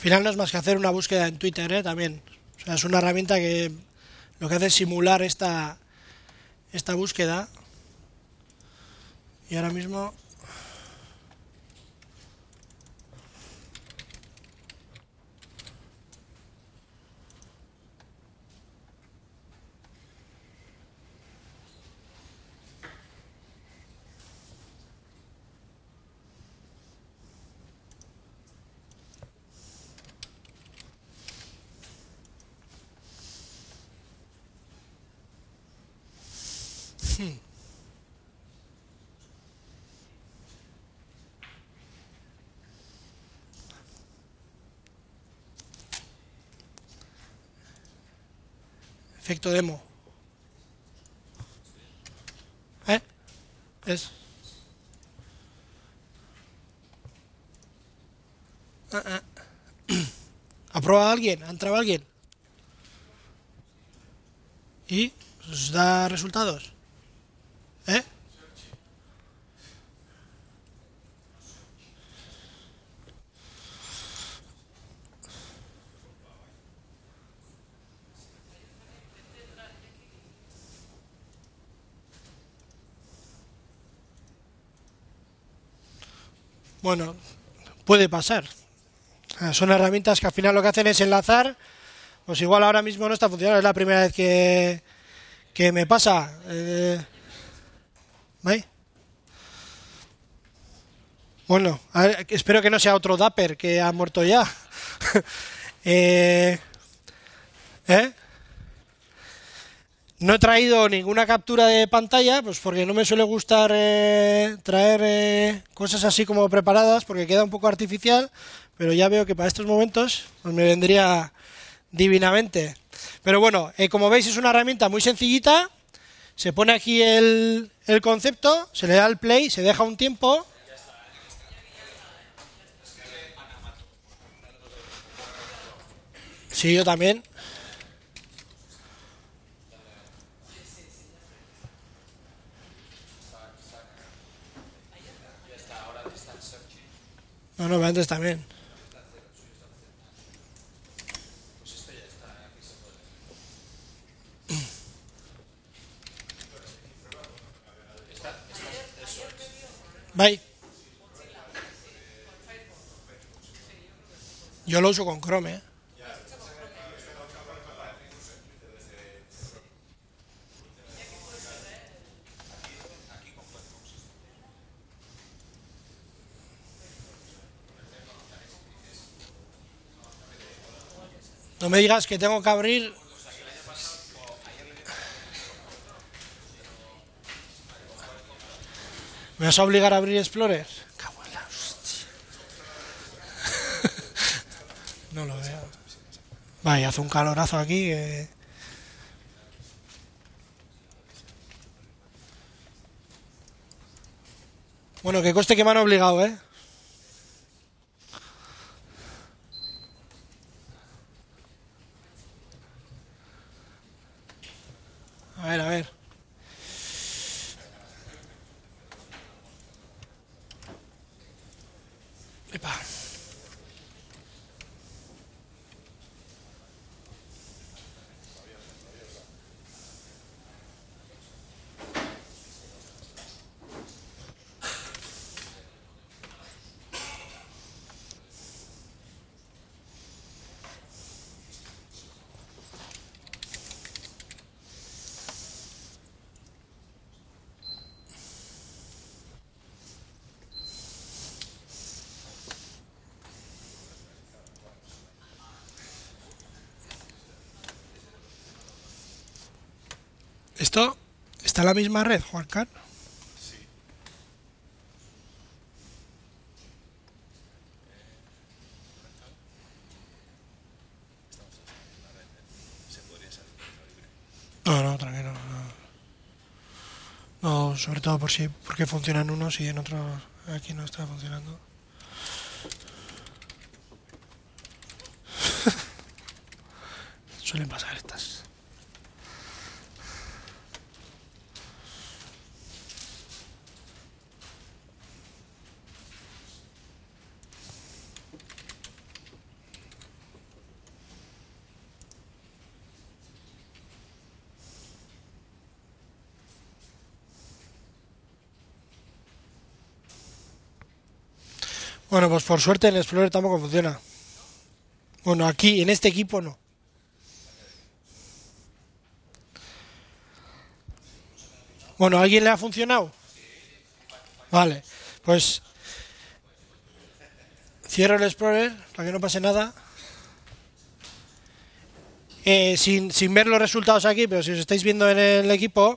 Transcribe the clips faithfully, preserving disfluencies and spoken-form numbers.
final no es más que hacer una búsqueda en Twitter, ¿eh? También. O sea, es una herramienta que lo que hace es simular esta, esta búsqueda. Y ahora mismo... Hmm. Efecto demo. ¿Eh? Es... Ah, ah. ¿Ha probado alguien? ¿Ha entrado alguien? ¿Y? ¿Os da resultados? ¿Eh? Bueno, puede pasar. Son herramientas que al final lo que hacen es enlazar. Pues igual ahora mismo no está funcionando. Es la primera vez que, que me pasa. Eh, ¿Veis? Bueno, a ver, espero que no sea otro Dapper que ha muerto ya. eh, ¿Eh? No he traído ninguna captura de pantalla, pues porque no me suele gustar eh, traer eh, cosas así como preparadas, porque queda un poco artificial, pero ya veo que para estos momentos pues me vendría divinamente. Pero bueno, eh, como veis es una herramienta muy sencillita, se pone aquí el, el concepto, se le da el play, se deja un tiempo. Sí, yo también. No, no, pero antes también. Bye. Yo lo uso con Chrome, ¿eh? No me digas que tengo que abrir... ¿Me vas a obligar a abrir Explorer? Cago en la hostia. No lo veo. Vaya, hace un calorazo aquí que... Bueno, que coste que me han obligado, ¿eh? A ver, a ver. Epa. ¿Esto está en la misma red, Juancar? No, no, tranquilo. No, no sobre todo por si, porque funcionan unos y en otros aquí no está funcionando. Suelen pasar estas. Bueno, pues por suerte en Explorer tampoco funciona. Bueno, aquí, en este equipo no. Bueno, ¿a alguien le ha funcionado? Vale, pues cierro el Explorer para que no pase nada. Eh, sin, sin ver los resultados aquí, pero si os estáis viendo en el equipo,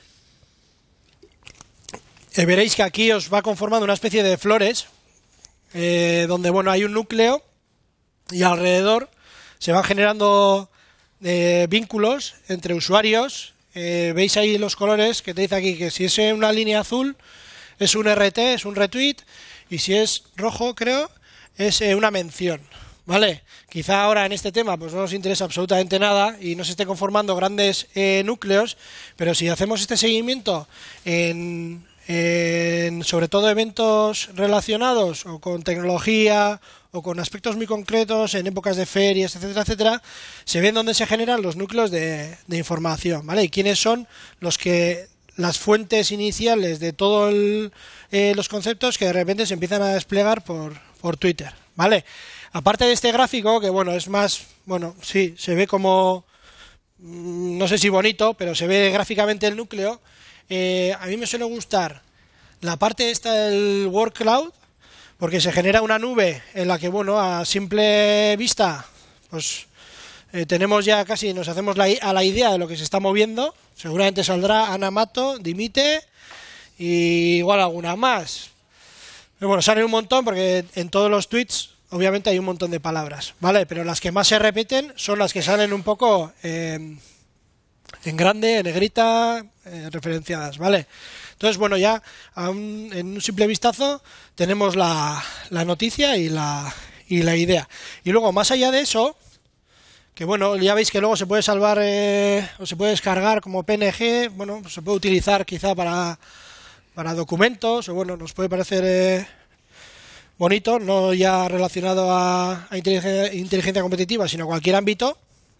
eh, veréis que aquí os va conformando una especie de flores, eh, donde bueno hay un núcleo y alrededor se van generando eh, vínculos entre usuarios. Eh, veis ahí los colores que te dice aquí que si es una línea azul es un R T, es un retweet, y si es rojo, creo, es eh, una mención, ¿vale? Quizá ahora en este tema pues no nos interesa absolutamente nada y no se esté conformando grandes eh, núcleos, pero si hacemos este seguimiento en, en sobre todo eventos relacionados o con tecnología o con aspectos muy concretos, en épocas de ferias, etcétera, etcétera, se ven dónde se generan los núcleos de, de información, ¿vale? Y quiénes son los que las fuentes iniciales de todos eh, los conceptos que de repente se empiezan a desplegar por, por Twitter, ¿vale? Aparte de este gráfico, que bueno, es más, bueno, sí, se ve como, no sé si bonito, pero se ve gráficamente el núcleo. Eh, a mí me suele gustar la parte esta del word cloud, porque se genera una nube en la que, bueno, a simple vista, pues eh, tenemos ya casi, nos hacemos la, a la idea de lo que se está moviendo. Seguramente saldrá Ana Mato, Dimite y igual alguna más. Pero bueno, sale un montón porque en todos los tweets obviamente hay un montón de palabras, ¿vale? Pero las que más se repiten son las que salen un poco eh, en grande, en negrita, eh, referenciadas, ¿vale? Entonces, bueno, ya a un, en un simple vistazo tenemos la, la noticia y la, y la idea. Y luego, más allá de eso, que bueno, ya veis que luego se puede salvar eh, o se puede descargar como P N G, bueno, pues se puede utilizar quizá para, para documentos, o bueno, nos puede parecer eh, bonito, no ya relacionado a, a inteligencia, inteligencia competitiva, sino a cualquier ámbito.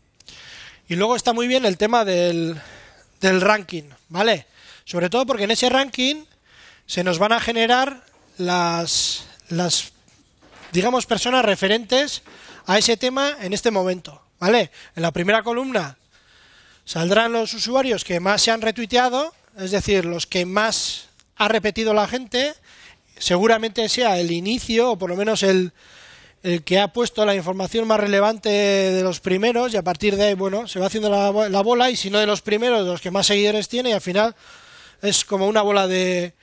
Y luego está muy bien el tema del, del ranking, ¿vale? Sobre todo porque en ese ranking se nos van a generar las, las, digamos, personas referentes a ese tema en este momento, ¿vale? En la primera columna saldrán los usuarios que más se han retuiteado, es decir, los que más ha repetido la gente. Seguramente sea el inicio, o por lo menos el, el que ha puesto la información más relevante de los primeros, y a partir de ahí, bueno, se va haciendo la, la bola, y si no de los primeros, de los que más seguidores tiene, y al final es como una bola de...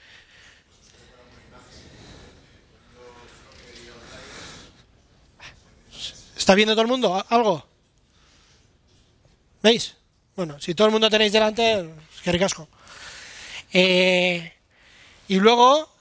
¿Está viendo todo el mundo algo? ¿Veis? Bueno, si todo el mundo tenéis delante, qué ricasco. Eh, y luego,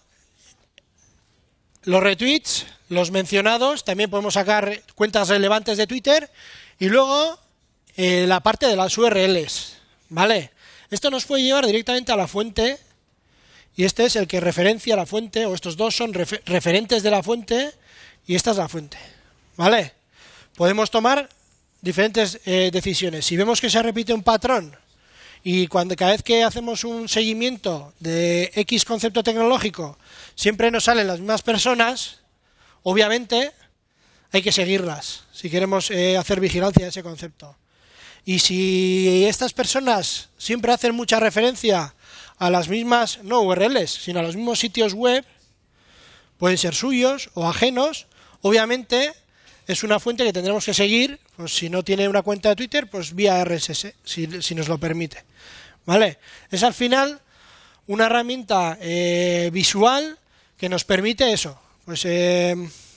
los retweets, los mencionados, también podemos sacar cuentas relevantes de Twitter, y luego eh, la parte de las U R Ls, ¿vale? Esto nos puede llevar directamente a la fuente, y este es el que referencia la fuente, o estos dos son refer referentes de la fuente, y esta es la fuente, ¿vale? Podemos tomar diferentes eh, decisiones. Si vemos que se repite un patrón, y cuando cada vez que hacemos un seguimiento de X concepto tecnológico, siempre nos salen las mismas personas, obviamente hay que seguirlas, si queremos eh, hacer vigilancia de ese concepto. Y si estas personas siempre hacen mucha referencia a las mismas, no U R Ls, sino a los mismos sitios web, pueden ser suyos o ajenos, obviamente es una fuente que tendremos que seguir, pues si no tiene una cuenta de Twitter, pues vía R S S, si, si nos lo permite, ¿vale? Es al final una herramienta eh, visual que nos permite eso, pues eh,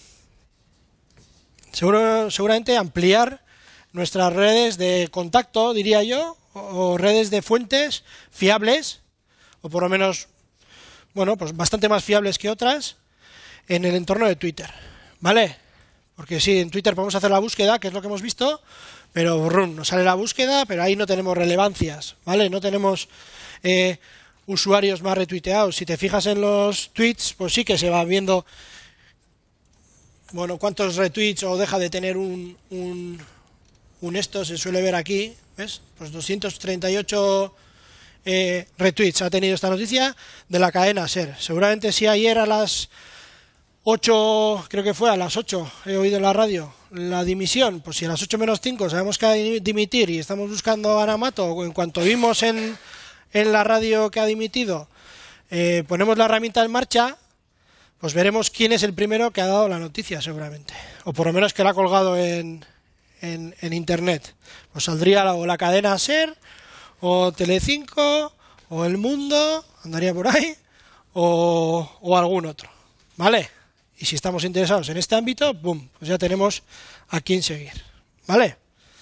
seguro, seguramente ampliar nuestras redes de contacto, diría yo, o, o redes de fuentes fiables, o por lo menos, bueno, pues bastante más fiables que otras, en el entorno de Twitter, ¿vale? Porque sí, en Twitter podemos hacer la búsqueda, que es lo que hemos visto, pero rum, nos sale la búsqueda, pero ahí no tenemos relevancias, ¿vale? No tenemos eh, usuarios más retuiteados. Si te fijas en los tweets, pues sí que se va viendo, bueno, cuántos retweets o deja de tener un, un, un esto, se suele ver aquí, ¿ves? Pues doscientos treinta y ocho eh, retweets ha tenido esta noticia de la cadena SER. Seguramente si ayer a las ocho, creo que fue a las ocho, he oído en la radio, la dimisión. Pues si a las ocho menos cinco sabemos que ha de dimitir y estamos buscando a Ana Mato, en cuanto vimos en, en la radio que ha dimitido, eh, ponemos la herramienta en marcha, pues veremos quién es el primero que ha dado la noticia, seguramente. O por lo menos que la ha colgado en, en, en internet. Pues saldría la, o la cadena SER, o Telecinco, o El Mundo, andaría por ahí, o, o algún otro. ¿Vale? Y si estamos interesados en este ámbito, ¡pum!, pues ya tenemos a quién seguir. ¿Vale?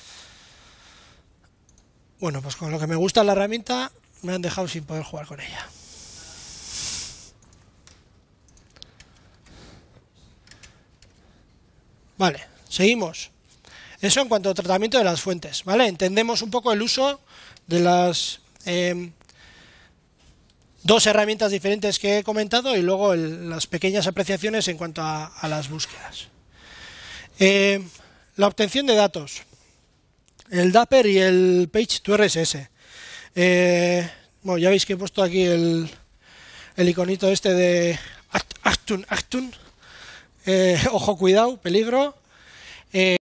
Bueno, pues con lo que me gusta la herramienta, me han dejado sin poder jugar con ella. Vale, seguimos. Eso en cuanto al tratamiento de las fuentes, ¿vale? Entendemos un poco el uso de las eh, dos herramientas diferentes que he comentado y luego el, las pequeñas apreciaciones en cuanto a, a las búsquedas. Eh, la obtención de datos, el Dapper y el Page to R S S. Eh, bueno, ya veis que he puesto aquí el, el iconito este de Achtun, Achtun. Eh, ojo, cuidado, peligro. Eh,